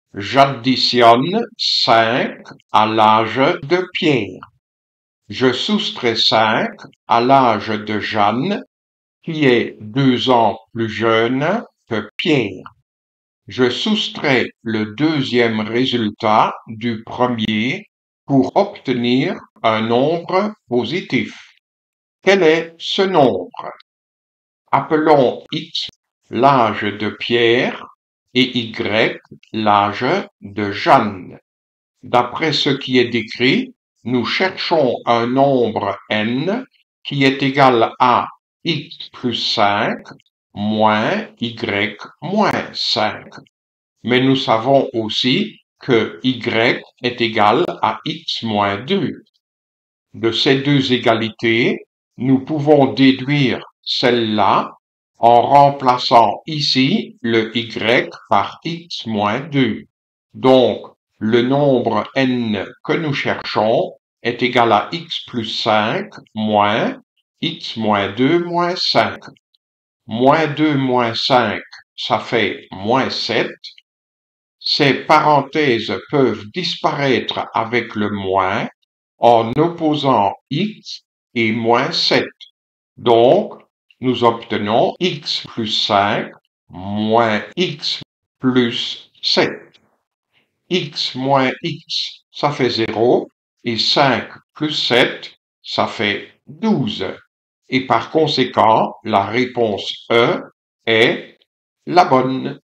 J'additionne 5 à l'âge de Pierre. Je soustrais 5 à l'âge de Jeanne, qui est 2 ans plus jeune que Pierre. Je soustrais le deuxième résultat du premier pour obtenir un nombre positif. Quel est ce nombre? Appelons X l'âge de Pierre et Y l'âge de Jeanne. D'après ce qui est décrit, nous cherchons un nombre n qui est égal à x plus 5 moins y moins 5. Mais nous savons aussi que y est égal à x moins 2. De ces deux égalités, nous pouvons déduire celle-là en remplaçant ici le y par x moins 2. Donc, le nombre n que nous cherchons est égal à x plus 5 moins x moins 2 moins 5. Moins 2 moins 5, ça fait moins 7. Ces parenthèses peuvent disparaître avec le moins en opposant x et moins 7. Donc, nous obtenons x plus 5 moins x plus 7. X moins x, ça fait 0, et 5 plus 7, ça fait 12. Et par conséquent, la réponse E est la bonne.